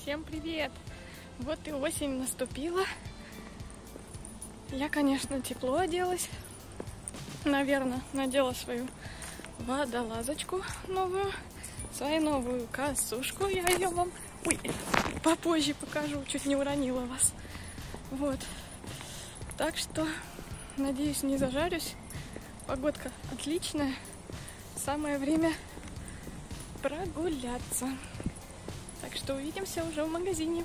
Всем привет! Вот и осень наступила. Я, конечно, тепло оделась. Наверное, надела свою водолазочку новую, свою новую косушку. Я ее вам попозже покажу, чуть не уронила вас. Вот. Так что, надеюсь, не зажарюсь. Погодка отличная. Самое время прогуляться. Так что увидимся уже в магазине.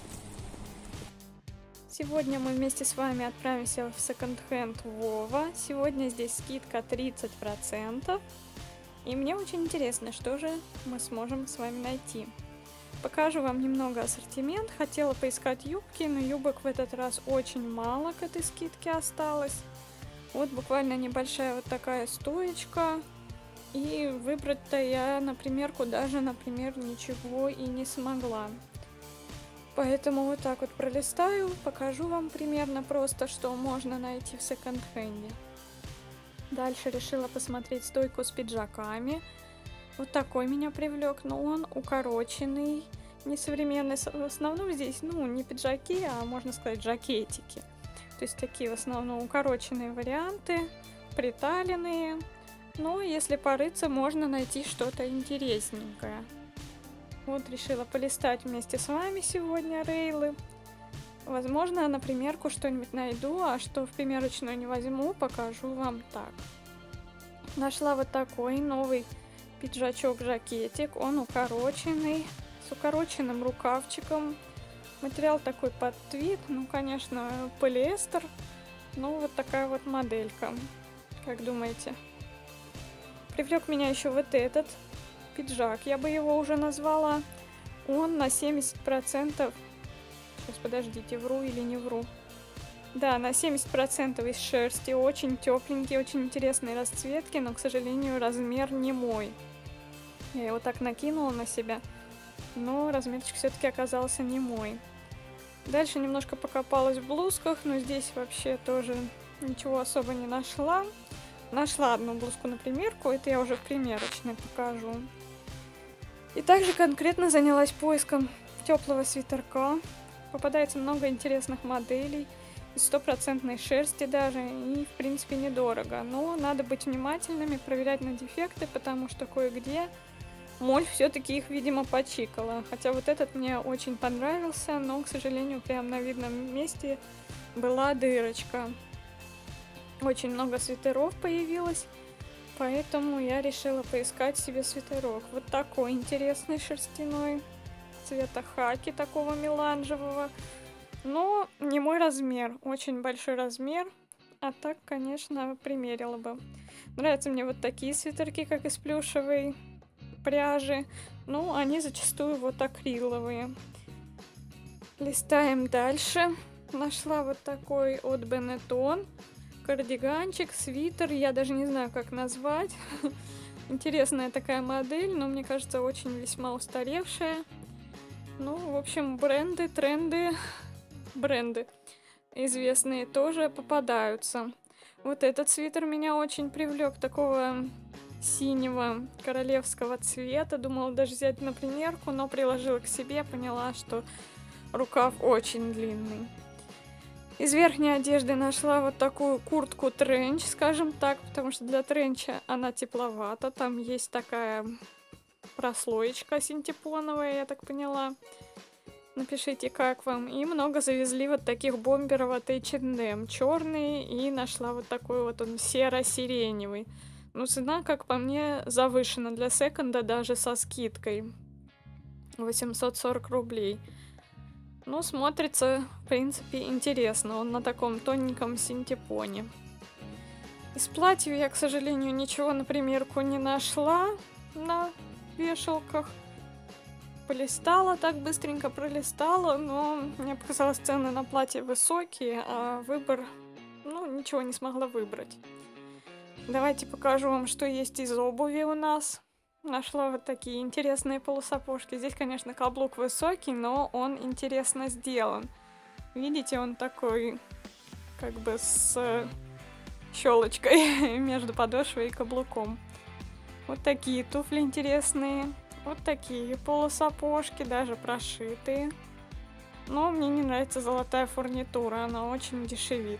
Сегодня мы вместе с вами отправимся в секонд-хенд Вова. Сегодня здесь скидка 30%. И мне очень интересно, что же мы сможем с вами найти. Покажу вам немного ассортимент. Хотела поискать юбки, но юбок в этот раз очень мало к этой скидке осталось. Вот буквально небольшая вот такая стоечка. И выбрать-то я на примерку даже, например, ничего и не смогла. Поэтому вот так вот пролистаю, покажу вам примерно просто, что можно найти в секонд-хенде. Дальше решила посмотреть стойку с пиджаками. Вот такой меня привлек, но он укороченный, несовременный. В основном здесь, не пиджаки, а можно сказать жакетики. То есть такие в основном укороченные варианты, приталенные. Но если порыться, можно найти что-то интересненькое. Вот решила полистать вместе с вами сегодня рейлы. Возможно, на примерку что-нибудь найду, а что в примерочную не возьму, покажу вам так. Нашла вот такой новый пиджачок-жакетик. Он укороченный, с укороченным рукавчиком. Материал такой под твид, конечно, полиэстер. Вот такая вот моделька. Как думаете? Привлек меня еще вот этот пиджак, я бы его уже назвала. Он на 70%. Сейчас, подождите, вру или не вру. Да, на 70% из шерсти. Очень тепленький, очень интересные расцветки, но, к сожалению, размер не мой. Я его так накинула на себя, но размерчик все-таки оказался не мой. Дальше немножко покопалась в блузках, но здесь вообще тоже ничего особо не нашла. Нашла одну блузку на примерку, это я уже в примерочной покажу. И также конкретно занялась поиском теплого свитерка. Попадается много интересных моделей, из 100% шерсти даже, и в принципе недорого. Но надо быть внимательными, проверять на дефекты, потому что кое-где моль все-таки их, видимо, почикала. Хотя вот этот мне очень понравился, но, к сожалению, прямо на видном месте была дырочка. Очень много свитеров появилось, поэтому я решила поискать себе свитерок. Вот такой интересный шерстяной, цвета хаки, такого меланжевого. Но не мой размер, очень большой размер, а так, конечно, примерила бы. Нравятся мне вот такие свитерки, как из плюшевой пряжи, но они зачастую вот акриловые. Листаем дальше. Нашла вот такой от Benetton. Кардиганчик, свитер, я даже не знаю, как назвать. Интересная такая модель, но мне кажется, очень весьма устаревшая. В общем, бренды, тренды, бренды известные тоже попадаются. Вот этот свитер меня очень привлек, такого синего королевского цвета. Думала даже взять на примерку, но приложила к себе, поняла, что рукав очень длинный. Из верхней одежды нашла вот такую куртку тренч, скажем так, потому что для тренча она тепловата. Там есть такая прослоечка синтепоновая, я так поняла. Напишите, как вам. И много завезли вот таких бомберов от H&M. Черные, и нашла вот такой вот он серо-сиреневый. Цена, как по мне, завышена для секонда даже со скидкой. 840 рублей. Смотрится, в принципе, интересно. Он на таком тоненьком синтепоне. Из платьев я, к сожалению, ничего на примерку не нашла на вешалках. Полистала, так быстренько пролистала, но мне показалось, цены на платье высокие, а выбор, ничего не смогла выбрать. Давайте покажу вам, что есть из обуви у нас. Нашла вот такие интересные полусапожки. Здесь, конечно, каблук высокий, но он интересно сделан. Видите, он такой, как бы с щелочкой между подошвой и каблуком. Вот такие туфли интересные. Вот такие полусапожки, даже прошитые. Но мне не нравится золотая фурнитура, она очень дешевит.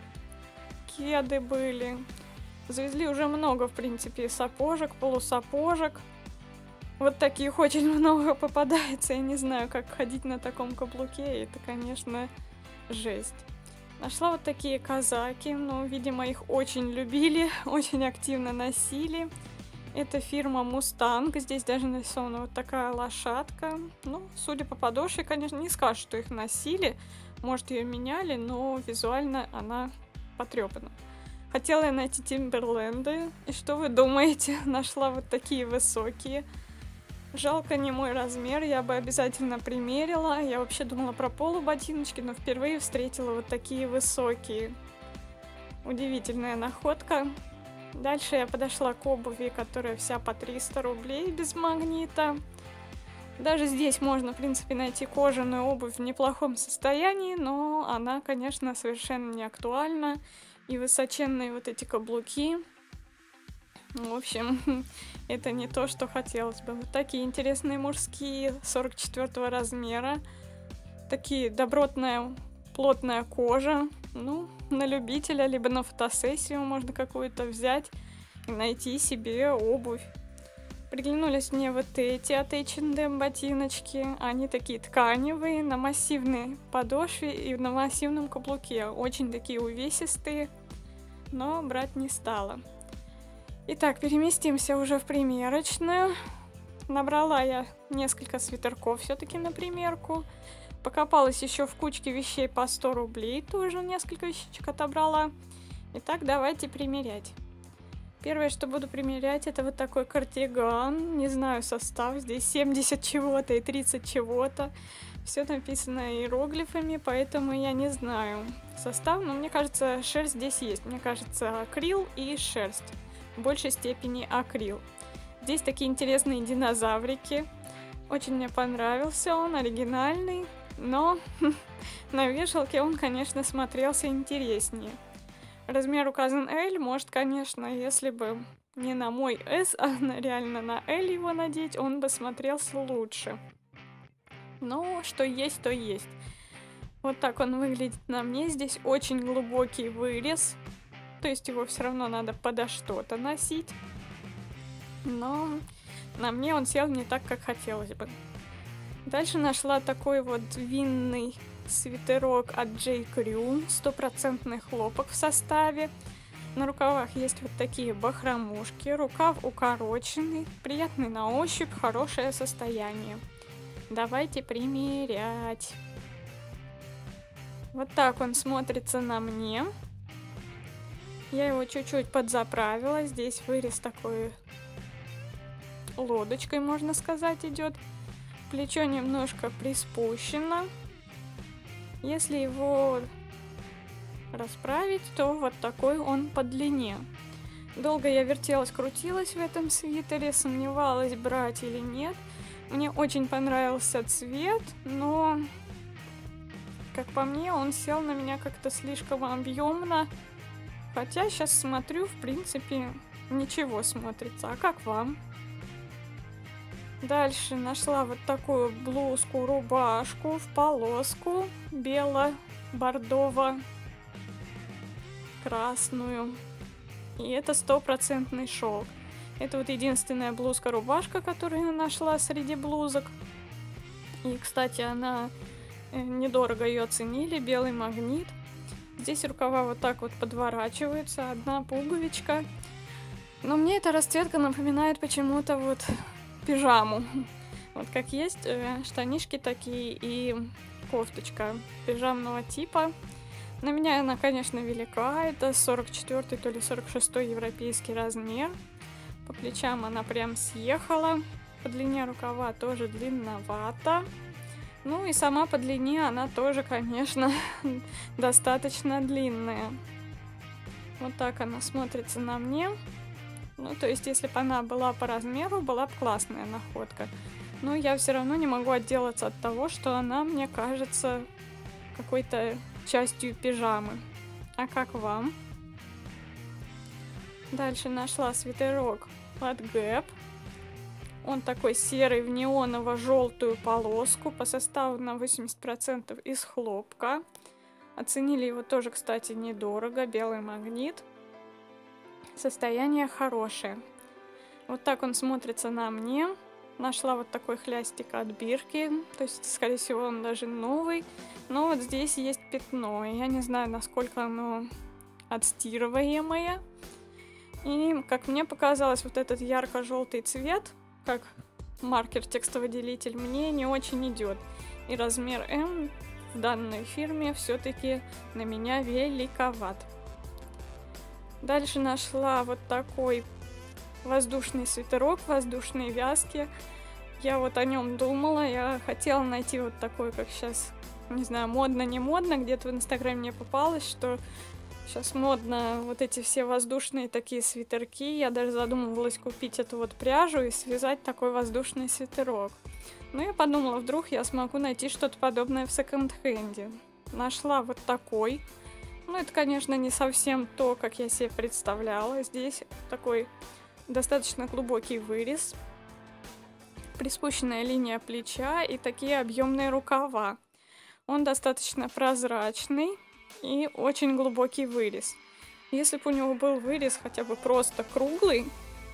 Кеды были. Завезли уже много, в принципе, сапожек, полусапожек. Вот таких очень много попадается. Я не знаю, как ходить на таком каблуке. Это, конечно, жесть. Нашла вот такие казаки. Ну, видимо, их очень любили, очень активно носили. Это фирма Мустанг. Здесь даже нарисована вот такая лошадка. Ну, судя по подошве, конечно, не скажешь, что их носили. Может, ее меняли, но визуально она потрепана. Хотела я найти Тимберленды. И что вы думаете? Нашла вот такие высокие. Жалко, не мой размер. Я бы обязательно примерила. Я вообще думала про полуботиночки, но впервые встретила вот такие высокие. Удивительная находка. Дальше я подошла к обуви, которая вся по 300 рублей без магнита. Даже здесь можно, в принципе, найти кожаную обувь в неплохом состоянии, но она, конечно, совершенно не актуальна. И высоченные вот эти каблуки. В общем, это не то, что хотелось бы. Вот такие интересные мужские 44 размера. Такие добротная, плотная кожа. Ну, на любителя, либо на фотосессию можно какую-то взять и найти себе обувь. Приглянулись мне вот эти от H&M ботиночки. Они такие тканевые, на массивной подошве и на массивном каблуке. Очень такие увесистые, но брать не стала. Итак, переместимся уже в примерочную. Набрала я несколько свитерков все-таки на примерку. Покопалась еще в кучке вещей по 100 рублей. Тоже несколько вещичек отобрала. Итак, давайте примерять. Первое, что буду примерять, это вот такой кардиган. Не знаю состав. Здесь 70 чего-то и 30 чего-то. Все написано иероглифами, поэтому я не знаю состав. Но мне кажется, шерсть здесь есть. Мне кажется, акрил и шерсть. В большей степени акрил. Здесь такие интересные динозаврики. Очень мне понравился он, оригинальный. Но на вешалке он, конечно, смотрелся интереснее. Размер указан L. Может, конечно, если бы не на мой S, а реально на L его надеть, он бы смотрелся лучше. Но что есть, то есть. Вот так он выглядит на мне. Здесь очень глубокий вырез. То есть его все равно надо подо что-то носить. Но на мне он сел не так, как хотелось бы. Дальше нашла такой вот винный свитерок от J. Crew, 100% хлопок в составе. На рукавах есть вот такие бахромушки, рукав укороченный, приятный на ощупь, хорошее состояние. Давайте примерять. Вот так он смотрится на мне. Я его чуть-чуть подзаправила. Здесь вырез такой лодочкой, можно сказать, идет. Плечо немножко приспущено. Если его расправить, то вот такой он по длине. Долго я вертелась, крутилась в этом свитере, сомневалась, брать или нет. Мне очень понравился цвет, но, как по мне, он сел на меня как-то слишком объемно. Хотя сейчас смотрю, в принципе, ничего смотрится. А как вам? Дальше нашла вот такую блузку-рубашку в полоску бело-бордово-красную. И это 100% шелк. Это вот единственная блузка-рубашка, которую я нашла среди блузок. И, кстати, она недорого ее оценили, белый магнит. Здесь рукава вот так вот подворачиваются, одна пуговичка. Но мне эта расцветка напоминает почему-то вот пижаму. Вот как есть штанишки такие и кофточка пижамного типа. На меня она, конечно, велика. Это 44-й, то ли 46-й европейский размер. По плечам она прям съехала. По длине рукава тоже длинновато. Ну и сама по длине она тоже, конечно, достаточно длинная. Вот так она смотрится на мне. Ну, то есть, если бы она была по размеру, была бы классная находка. Но я все равно не могу отделаться от того, что она мне кажется какой-то частью пижамы. А как вам? Дальше нашла свитерок от Gap. Он такой серый в неоново-желтую полоску, по составу на 80% из хлопка. Оценили его тоже, кстати, недорого, белый магнит. Состояние хорошее. Вот так он смотрится на мне. Нашла вот такой хлястик от бирки, то есть, скорее всего, он даже новый. Но вот здесь есть пятно, и я не знаю, насколько оно отстирываемое. И, как мне показалось, вот этот ярко-желтый цвет, как маркер текстовыделитель, мне не очень идет. И размер М в данной фирме все-таки на меня великоват. Дальше нашла вот такой воздушный свитерок, воздушные вязки. Я вот о нем думала, я хотела найти вот такой, как сейчас, не знаю, модно, не модно, где-то в Инстаграме мне попалось, что сейчас модно вот эти все воздушные такие свитерки. Я даже задумывалась купить эту вот пряжу и связать такой воздушный свитерок. Но я подумала, вдруг я смогу найти что-то подобное в секонд-хенде. Нашла вот такой. Ну, это, конечно, не совсем то, как я себе представляла. Здесь такой достаточно глубокий вырез, приспущенная линия плеча и такие объемные рукава. Он достаточно прозрачный и очень глубокий вырез. Если бы у него был вырез хотя бы просто круглый,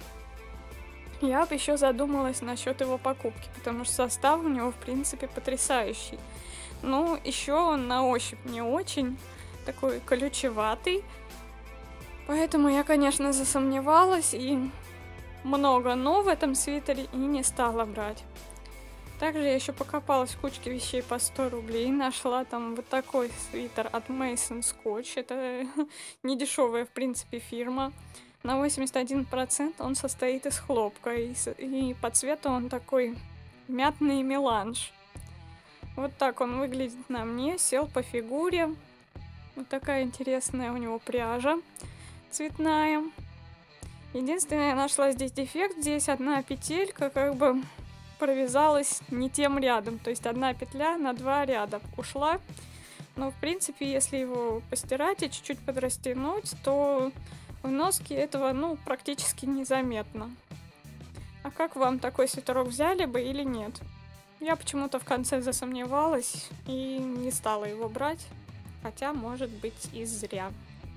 я бы еще задумалась насчет его покупки, потому что состав у него, в принципе, потрясающий. Ну, еще он на ощупь не очень такой колючеватый, поэтому я, конечно, засомневалась и много «но» в этом свитере и не стала брать. Также я еще покопалась в кучке вещей по 100 рублей, нашла там вот такой свитер от Mason Scotch, это не дешевая, в принципе, фирма. На 81% он состоит из хлопка, и по цвету он такой мятный меланж. Вот так он выглядит на мне, сел по фигуре. Вот такая интересная у него пряжа цветная. Единственное, я нашла здесь дефект, здесь одна петелька как бы провязалась не тем рядом, то есть одна петля на 2 ряда ушла. Но, в принципе, если его постирать и чуть-чуть подрастянуть, то в носке этого, ну, практически незаметно. А как вам такой свитерок, взяли бы или нет? Я почему-то в конце засомневалась и не стала его брать, хотя, может быть, и зря.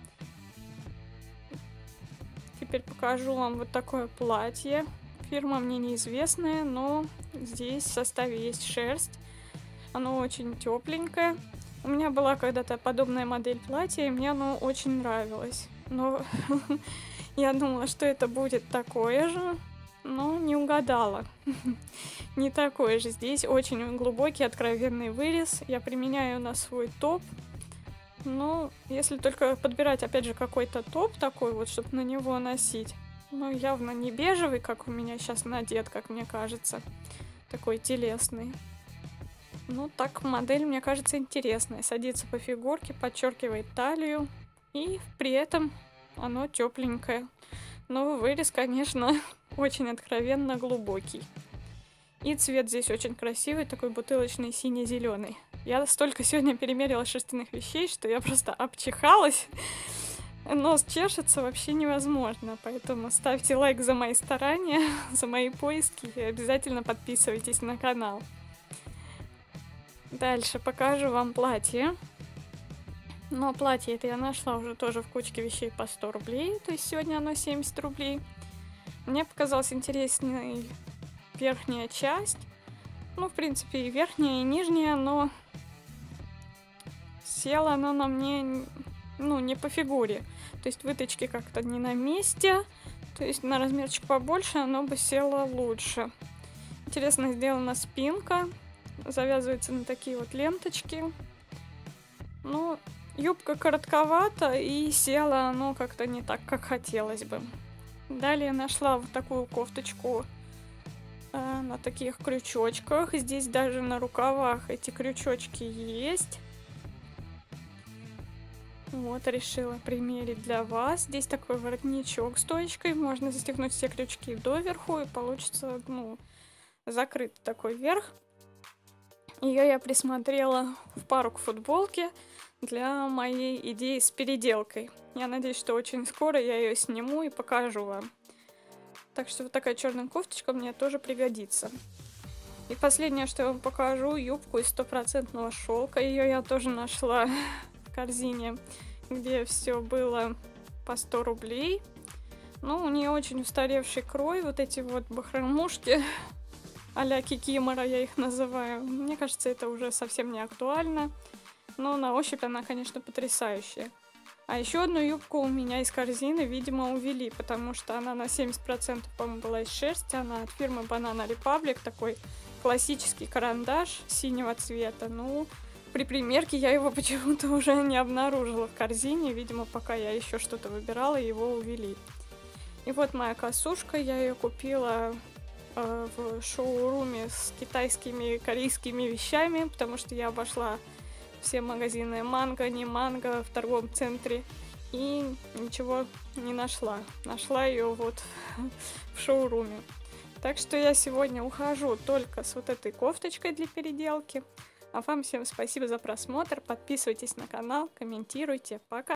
Теперь покажу вам вот такое платье. Фирма мне неизвестная, но здесь в составе есть шерсть. Оно очень тепленькое. У меня была когда-то подобная модель платья, и мне оно очень нравилось. Но я думала, что это будет такое же, но не угадала. Не такое же. Здесь очень глубокий, откровенный вырез. Я применяю на свой топ. Ну, если только подбирать, опять же, какой-то топ такой вот, чтобы на него носить. Ну, явно не бежевый, как у меня сейчас надет, как мне кажется. Такой телесный. Ну, так модель, мне кажется, интересная. Садится по фигурке, подчеркивает талию. И при этом оно тепленькое. Но вырез, конечно, очень откровенно глубокий. И цвет здесь очень красивый, такой бутылочный сине-зеленый. Я столько сегодня перемерила шерстяных вещей, что я просто обчихалась. Нос чешется вообще невозможно, поэтому ставьте лайк за мои старания, за мои поиски и обязательно подписывайтесь на канал. Дальше покажу вам платье. Но платье это я нашла уже тоже в кучке вещей по 100 рублей, то есть сегодня оно 70 рублей. Мне показалась интересной верхняя часть. Ну, в принципе, и верхняя, и нижняя, но села она на мне, ну, не по фигуре. То есть выточки как-то не на месте. То есть на размерчик побольше оно бы село лучше. Интересно сделана спинка. Завязывается на такие вот ленточки. Ну, юбка коротковата, и село оно как-то не так, как хотелось бы. Далее нашла вот такую кофточку на таких крючочках. Здесь даже на рукавах эти крючочки есть. Вот, решила примерить для вас. Здесь такой воротничок с тоечкой. Можно застегнуть все крючки доверху, и получится, ну, закрытый такой верх. Ее я присмотрела в пару к футболке для моей идеи с переделкой. Я надеюсь, что очень скоро я ее сниму и покажу вам. Так что вот такая черная кофточка мне тоже пригодится. И последнее, что я вам покажу, юбку из стопроцентного шелка. Ее я тоже нашла в корзине, где все было по 100 рублей. Ну, у нее очень устаревший крой, вот эти вот бахромушки а-ля кикимора я их называю. Мне кажется, это уже совсем не актуально, но на ощупь она, конечно, потрясающая. А еще одну юбку у меня из корзины, видимо, увели, потому что она на 70%, по-моему, была из шерсти. Она от фирмы Banana Republic, такой классический карандаш синего цвета. Ну, при примерке я его почему-то уже не обнаружила в корзине. Видимо, пока я еще что-то выбирала, его увели. И вот моя косушка, я ее купила в шоуруме с китайскими, корейскими вещами, потому что я обошла все магазины манго, не манго в торговом центре и ничего не нашла. Нашла ее вот в шоуруме. Так что я сегодня ухожу только с вот этой кофточкой для переделки. А вам всем спасибо за просмотр. Подписывайтесь на канал, комментируйте. Пока!